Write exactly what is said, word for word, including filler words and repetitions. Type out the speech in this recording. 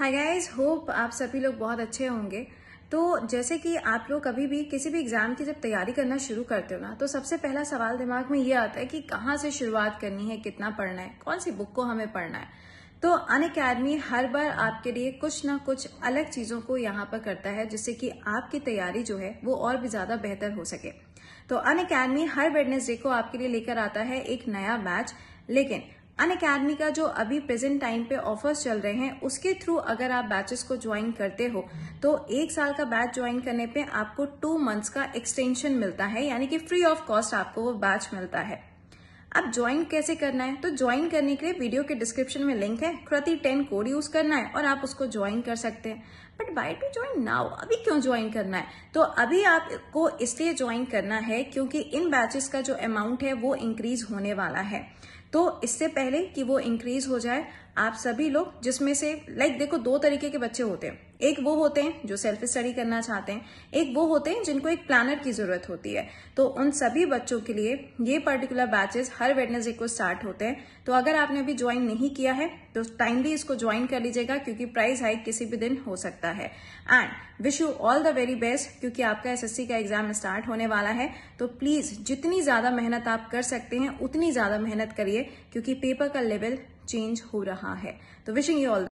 Hi guys, hope आप सभी लोग बहुत अच्छे होंगे। तो जैसे कि आप लोग कभी भी किसी भी एग्जाम की जब तैयारी करना शुरू करते हो ना, तो सबसे पहला सवाल दिमाग में ये आता है कि कहाँ से शुरुआत करनी है, कितना पढ़ना है, कौन सी बुक को हमें पढ़ना है। तो अनअकैडमी हर बार आपके लिए कुछ ना कुछ अलग चीजों को यहाँ पर करता है, जिससे कि आपकी तैयारी जो है वो और भी ज्यादा बेहतर हो सके। तो अनअकैडमी हर वेडनेसडे को आपके लिए लेकर आता है एक नया बैच। लेकिन अनअकैडमी का जो अभी प्रेजेंट टाइम पे ऑफर्स चल रहे हैं, उसके थ्रू अगर आप बैचेस को ज्वाइन करते हो तो एक साल का बैच ज्वाइन करने पे आपको टू मंथ्स का एक्सटेंशन मिलता है, यानी कि फ्री ऑफ कॉस्ट आपको वो बैच मिलता है। अब ज्वाइन कैसे करना है? तो ज्वाइन करने के लिए वीडियो के डिस्क्रिप्शन में लिंक है, कृति टेन कोड यूज करना है और आप उसको ज्वाइन कर सकते हैं। But why to join now? अभी क्यों ज्वाइन करना है? तो अभी आपको इसलिए ज्वाइन करना है क्योंकि इन बैचेस का जो अमाउंट है वो इंक्रीज होने वाला है। तो इससे पहले कि वो इंक्रीज हो जाए, आप सभी लोग, जिसमें से लाइक देखो दो तरीके के बच्चे होते हैं। एक वो होते हैं जो सेल्फ स्टडी करना चाहते हैं, एक वो होते हैं जिनको एक प्लानर की जरूरत होती है। तो उन सभी बच्चों के लिए ये पर्टिकुलर बैचेस हर वेडनेसडे को स्टार्ट होते हैं। तो अगर आपने अभी ज्वाइन नहीं किया है तो टाइमली इसको ज्वाइन कर लीजिएगा, क्योंकि प्राइस हाइक किसी भी दिन हो सकता है। And wish you all the very best, क्योंकि आपका एसएससी का एग्जाम स्टार्ट होने वाला है। तो प्लीज जितनी ज्यादा मेहनत आप कर सकते हैं उतनी ज्यादा मेहनत करिए, क्योंकि पेपर का लेवल चेंज हो रहा है। तो विशिंग यू ऑल